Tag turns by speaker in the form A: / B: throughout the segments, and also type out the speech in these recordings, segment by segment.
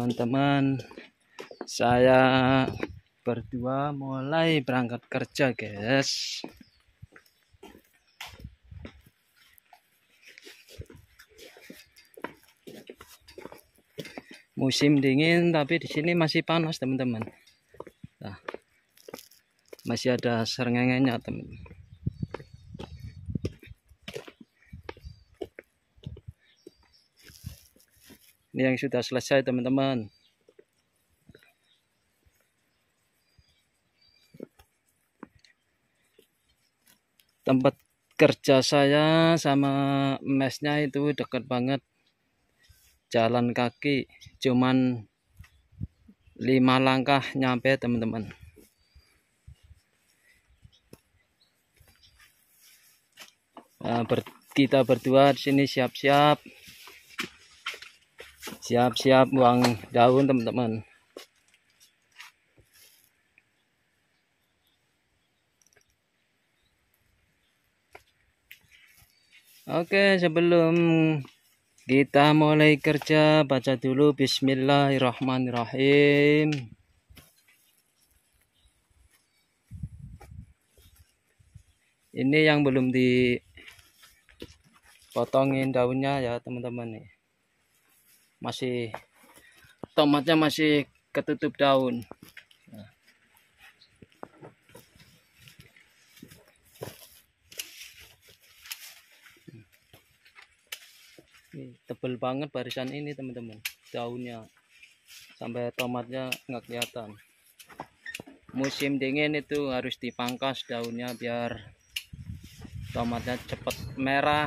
A: teman-teman, saya berdua mulai berangkat kerja, guys. Musim dingin, tapi di sini masih panas, teman-teman. Nah, masih ada serengengenya, teman. Ini yang sudah selesai, teman-teman. Tempat kerja saya sama mesnya itu dekat banget. Jalan kaki cuman 5 langkah nyampe, teman-teman. Nah, kita berdua di sini siap-siap buang daun, teman-teman. Oke, sebelum kita mulai kerja, baca dulu Bismillahirrahmanirrahim. Ini yang belum dipotongin daunnya ya, teman-teman nih. Masih tomatnya masih ketutup daun. Nah. Ini tebel banget barisan ini, teman-teman. Daunnya sampai tomatnya nggak kelihatan. Musim dingin itu harus dipangkas daunnya biar tomatnya cepat merah.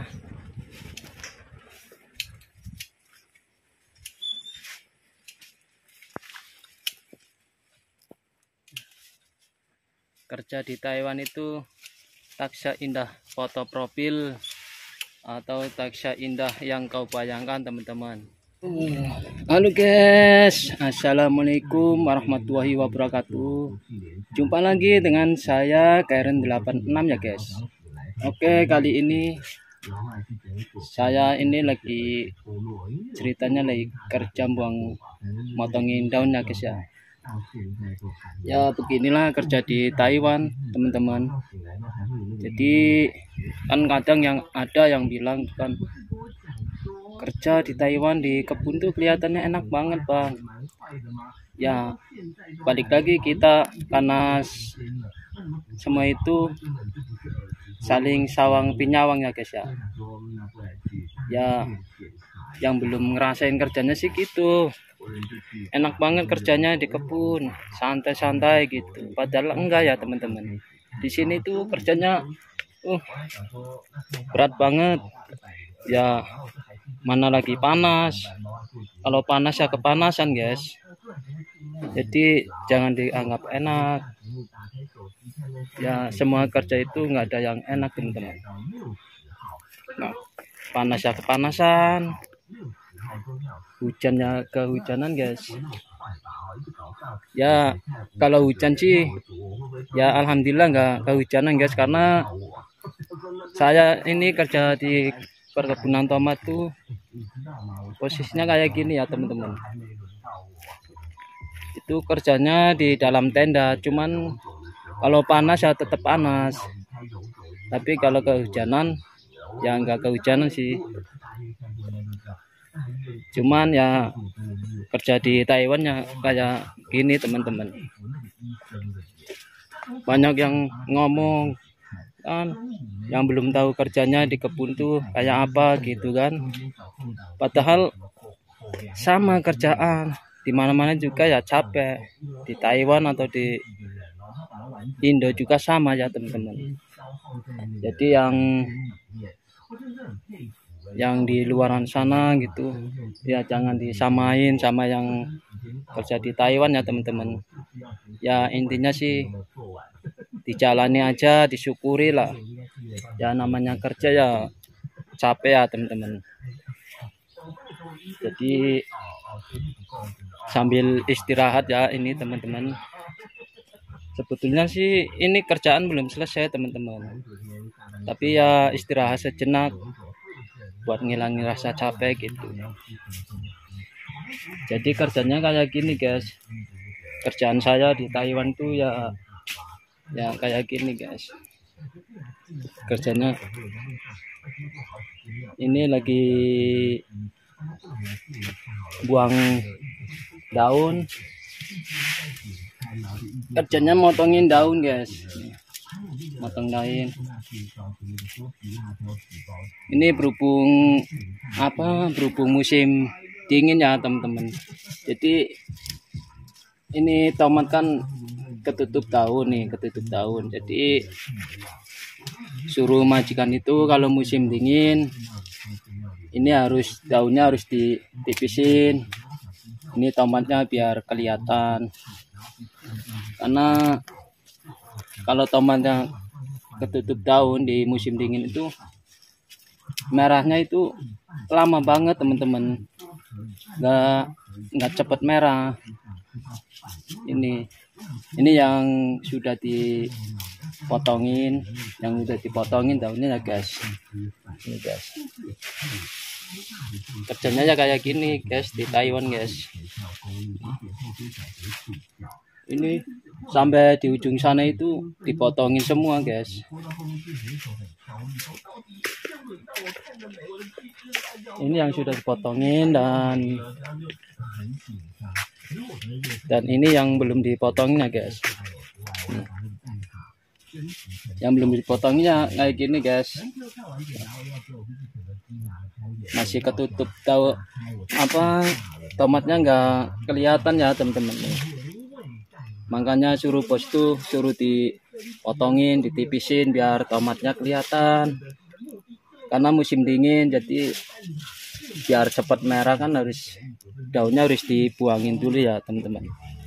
A: Kerja di Taiwan itu tak seindah foto profil atau tak seindah yang kau bayangkan, teman-teman. Halo guys, assalamualaikum warahmatullahi wabarakatuh. Jumpa lagi dengan saya Karen86 ya guys. Oke, kali ini saya lagi ceritanya lagi kerja motongin daun ya guys ya. Ya beginilah kerja di Taiwan, teman-teman. Jadi kan kadang ada yang bilang kan kerja di Taiwan di kebun tuh kelihatannya enak banget, Bang. Ya balik lagi, kita karena semua itu saling sawang pinyawang ya guys ya. Ya yang belum ngerasain kerjanya sih gitu. Enak banget kerjanya di kebun, santai-santai gitu. Padahal enggak ya, teman-teman. Di sini tuh kerjanya berat banget. Ya mana lagi panas. Kalau panas ya kepanasan, guys. Jadi jangan dianggap enak. Ya semua kerja itu nggak ada yang enak, teman-teman. Nah, panas ya kepanasan. Hujannya kehujanan, guys. Ya kalau hujan sih ya alhamdulillah nggak kehujanan, guys, karena saya ini kerja di perkebunan tomat tuh posisinya kayak gini ya, teman-teman. Itu kerjanya di dalam tenda, cuman kalau panas ya tetap panas, tapi kalau kehujanan ya nggak kehujanan sih. Cuman ya kerja di Taiwan ya kayak gini, teman-teman. Banyak yang ngomong kan yang belum tahu kerjanya di kebun tuh kayak apa gitu kan. Padahal sama kerjaan di mana-mana juga ya capek. Di Taiwan atau di Indo juga sama ya, teman-teman. Jadi yang di luaran sana gitu ya jangan disamain sama yang kerja di Taiwan ya, teman-teman. Ya intinya sih dijalani aja, disyukuri lah. Ya namanya kerja ya capek ya, teman-teman. Jadi sambil istirahat ya ini, teman-teman. Sebetulnya sih ini kerjaan belum selesai, teman-teman. Tapi ya istirahat sejenak buat ngilangin rasa capek gitu. Jadi kerjanya kayak gini guys. Kerjaan saya di Taiwan tuh ya kayak gini guys. Kerjanya ini lagi buang daun. Kerjanya motongin daun guys. Motong daun. Ini berhubung musim dingin ya teman-teman. Jadi ini tomat kan ketutup daun. Jadi suruh majikan itu kalau musim dingin ini daunnya harus ditipisin. Ini tomatnya biar kelihatan. Karena kalau tomatnya ketutup daun di musim dingin itu merahnya itu lama banget teman-teman. Nggak cepet merah. Ini yang sudah dipotongin, daunnya ya guys. Ini guys. Kerjanya ya kayak gini guys di Taiwan guys. Ini sampai di ujung sana itu dipotongin semua guys. Ini yang sudah dipotongin dan ini yang belum dipotongnya guys. Yang belum dipotongnya kayak gini guys. Masih ketutup tomatnya nggak kelihatan ya teman-teman. Makanya suruh bos tuh dipotongin, ditipisin biar tomatnya kelihatan. Karena musim dingin jadi biar cepat merah kan daunnya harus dibuangin dulu ya teman-teman.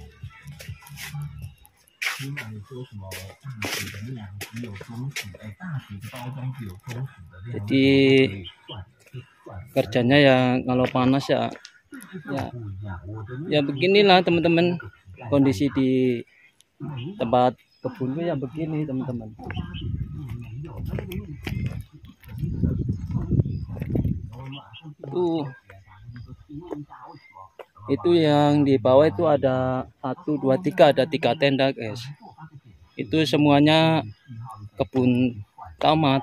A: Jadi kerjanya ya kalau panas ya beginilah teman-teman. Kondisi di tempat kebunnya ya begini teman-teman. Itu yang di bawah itu ada 1, 2, 3, ada 3 tenda guys. Itu semuanya kebun tomat.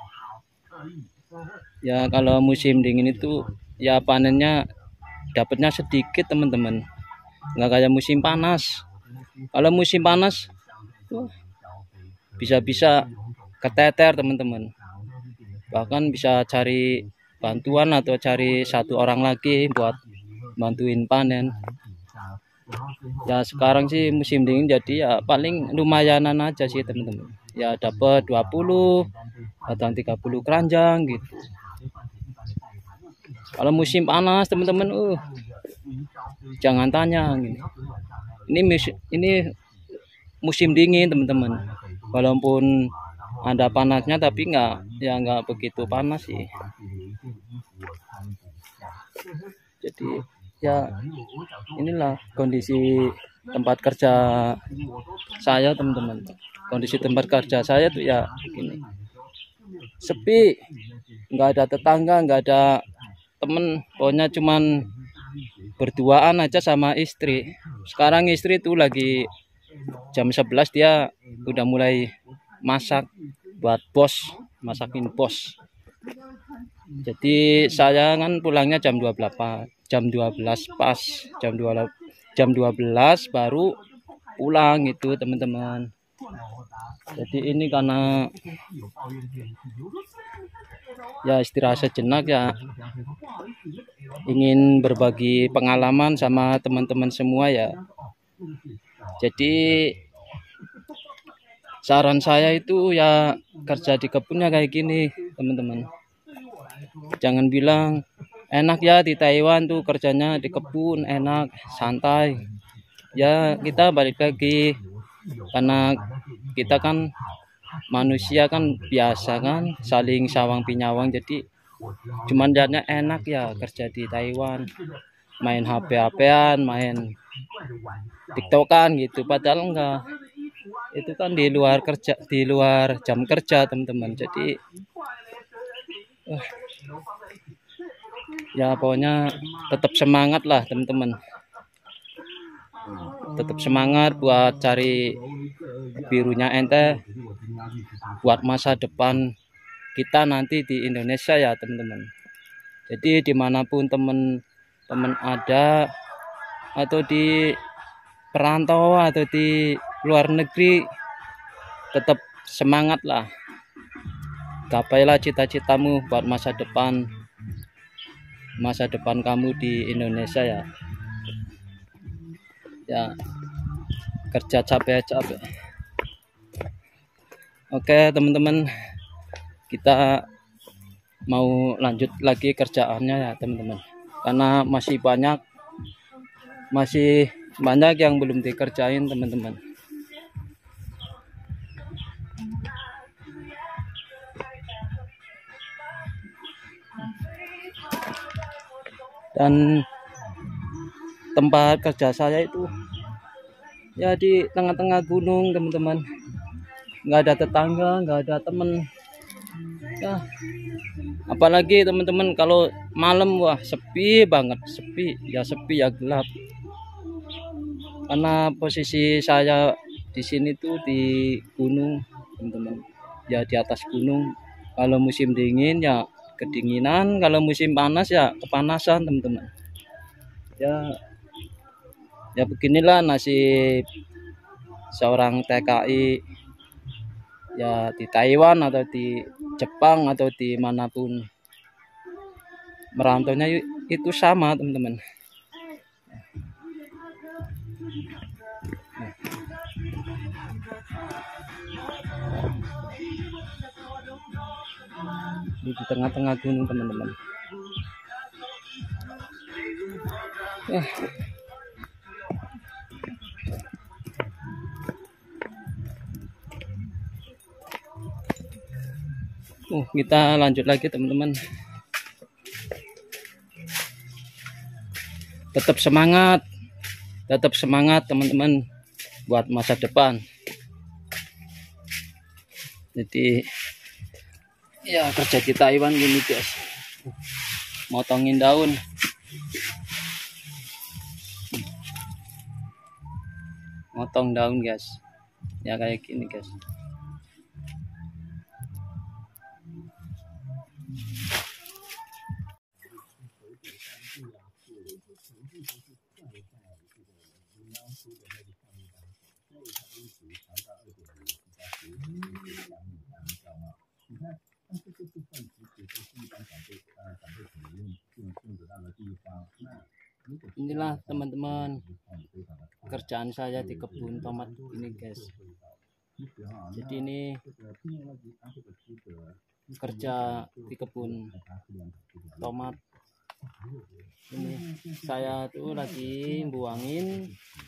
A: Ya kalau musim dingin itu ya panennya dapatnya sedikit teman-teman. Nggak kayak musim panas. Kalau musim panas bisa keteter teman-teman. Bahkan bisa cari bantuan atau cari 1 orang lagi buat bantuin panen. Ya sekarang sih musim dingin jadi ya paling lumayanan aja sih teman-teman. Ya dapat 20 atau 30 keranjang gitu. Kalau musim panas teman-teman jangan tanya gini. Ini musim dingin teman-teman. Walaupun ada panasnya tapi nggak begitu panas sih. Jadi ya inilah kondisi tempat kerja saya teman-teman. Kondisi tempat kerja saya tuh ya begini. Sepi, nggak ada tetangga, nggak ada temen, pokoknya cuman berduaan aja sama istri. Sekarang istri tuh lagi jam 11 dia udah mulai masak buat bos, masakin bos. Jadi saya kan pulangnya jam 12 pas, jam 12 baru pulang itu teman-teman. Jadi ini karena ya istirahat sejenak ya, ingin berbagi pengalaman sama teman-teman semua ya. Jadi saran saya itu ya kerja di kebunnya kayak gini teman-teman. Jangan bilang enak ya di Taiwan tuh kerjanya di kebun enak santai. Ya kita balik lagi karena kita kan manusia kan biasa kan saling sawang pinyawang, jadi cuman jadinya enak ya kerja di Taiwan, main HP-HPan, main TikTokan gitu, padahal enggak, itu kan di luar jam kerja teman-teman. Jadi Ya pokoknya tetap semangat lah teman-teman, tetap semangat buat cari birunya ente, buat masa depan kita nanti di Indonesia ya teman-teman. Jadi dimanapun teman-teman ada, atau di perantau atau di luar negeri, tetap semangat lah, gapailah cita-citamu buat masa depan kamu di Indonesia ya. Ya kerja capek-capek. Oke teman-teman, kita mau lanjut lagi kerjaannya ya teman-teman, karena masih banyak yang belum dikerjain teman-teman. Dan tempat kerja saya itu ya di tengah-tengah gunung teman-teman, nggak ada tetangga, nggak ada temen ya. Apalagi teman-teman kalau malam, wah sepi banget, sepi ya gelap. Karena posisi saya di sini tuh di gunung teman-teman, ya di atas gunung. Kalau musim dingin ya kedinginan, kalau musim panas ya kepanasan teman-teman. Ya beginilah nasib seorang TKI ya, di Taiwan atau di Jepang atau dimanapun merantaunya itu sama teman-teman. Di tengah-tengah gunung teman-teman. Kita lanjut lagi teman-teman. Tetap semangat teman-teman buat masa depan. Jadi ya kerja di Taiwan gini guys, motongin daun. Motong daun guys, ya kayak gini guys. Inilah teman-teman kerjaan saya di kebun tomat ini guys. Jadi ini kerja di kebun tomat ini. Saya tuh lagi buangin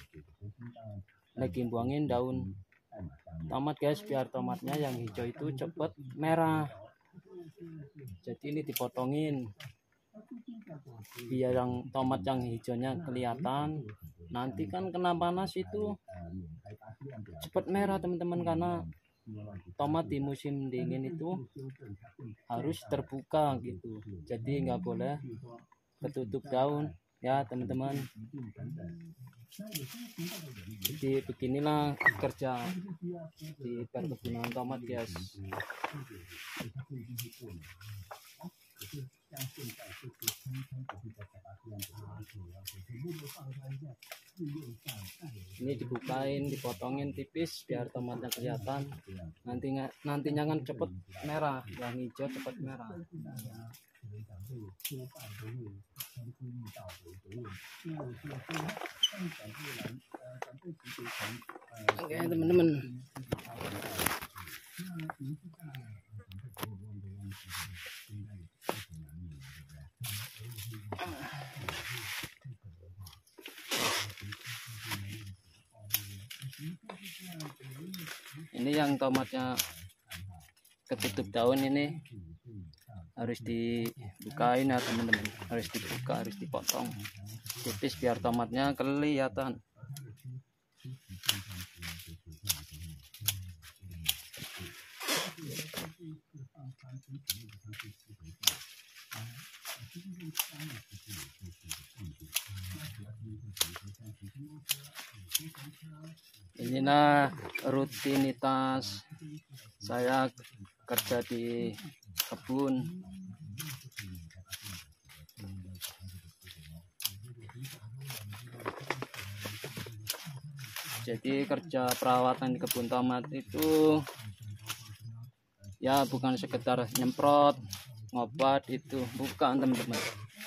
A: daun tomat guys, biar tomatnya yang hijau itu cepet merah. Jadi ini dipotongin biar yang tomat yang hijaunya kelihatan. Nanti kan kena panas itu cepet merah teman-teman, karena tomat di musim dingin itu harus terbuka gitu, jadi nggak boleh ketutup daun ya teman-teman. Jadi beginilah kerja di perkebunan tomat guys. Ini dibukain, dipotongin tipis biar tomatnya kelihatan. Nantinya kan cepet merah, yang hijau cepet merah. Oke teman-teman. Ini yang tomatnya ketutup daun, ini harus dibukain ya teman-teman, harus dibuka, harus dipotong tipis biar tomatnya kelihatan. Inilah rutinitas saya kerja di kebun. Jadi kerja perawatan di kebun tomat itu ya bukan sekedar nyemprot, ngobat, itu bukan teman-teman.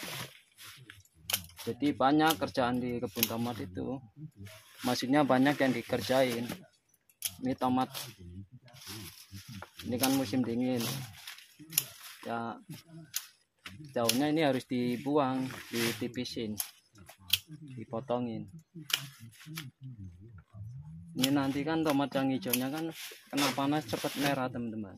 A: Jadi banyak kerjaan di kebun tomat itu, maksudnya banyak yang dikerjain. Ini tomat, ini kan musim dingin ya, daunnya ini harus dibuang, ditipisin, dipotongin. Ini nanti kan tomat yang hijaunya kan kena panas cepat merah teman-teman.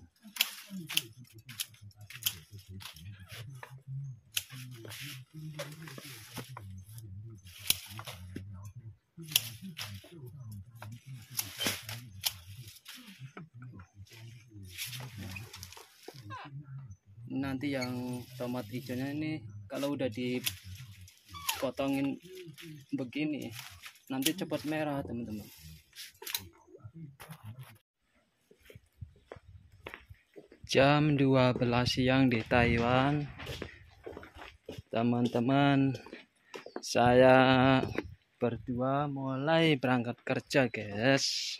A: Nanti yang tomat hijaunya ini kalau udah dipotongin begini nanti cepat merah teman-teman. Jam 12 siang di Taiwan teman-teman, saya berdua mulai berangkat kerja guys.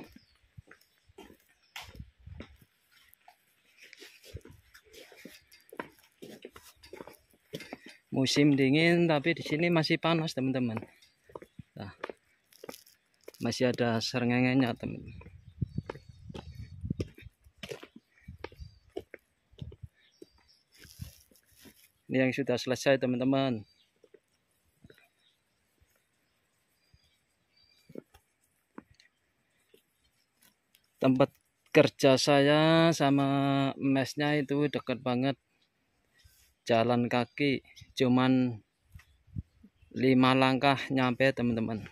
A: Musim dingin tapi di sini masih panas teman-teman. Nah, masih ada serengengenya teman. Ini yang sudah selesai teman-teman. Tempat kerja saya sama mesnya itu dekat banget. Jalan kaki cuman 5 langkah nyampe teman-teman.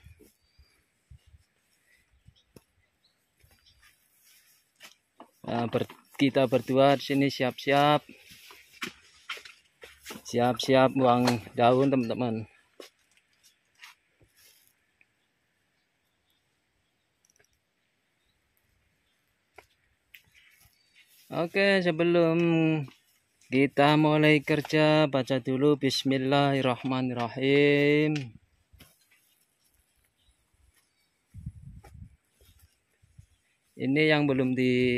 A: Nah, kita berdua di sini siap-siap buang daun teman-teman. Oke, sebelum kita mulai kerja, baca dulu Bismillahirrahmanirrahim. Ini yang belum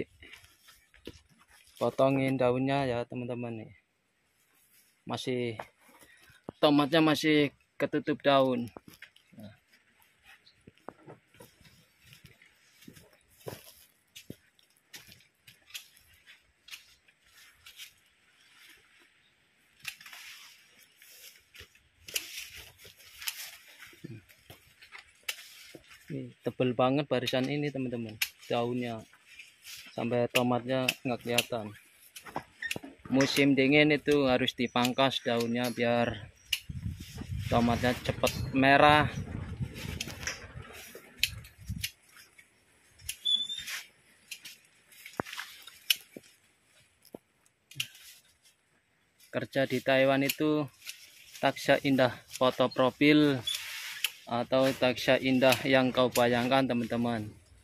A: dipotongin daunnya ya teman-teman nih. Masih tomatnya masih ketutup daun. Nah. Ini tebel banget barisan ini teman-teman, daunnya sampai tomatnya nggak kelihatan. Musim dingin itu harus dipangkas daunnya biar tomatnya cepat merah. Kerja di Taiwan itu tak seindah foto profil atau tak seindah yang kau bayangkan teman-teman.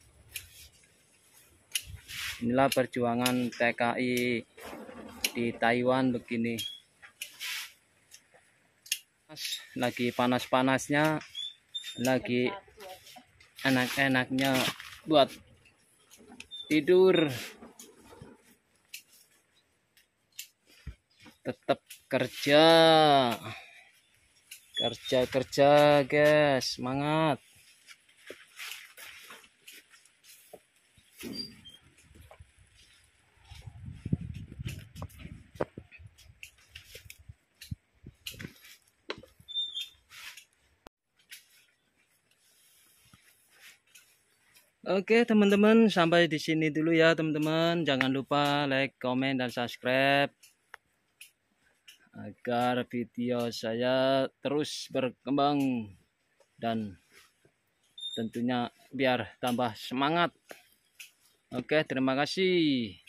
A: Inilah perjuangan TKI di Taiwan begini. Lagi panas-panasnya, lagi enak-enaknya buat tidur. Tetap kerja guys, semangat. Oke teman-teman, sampai di sini dulu ya teman-teman. Jangan lupa like, komen, dan subscribe agar video saya terus berkembang dan tentunya biar tambah semangat. Oke, terima kasih.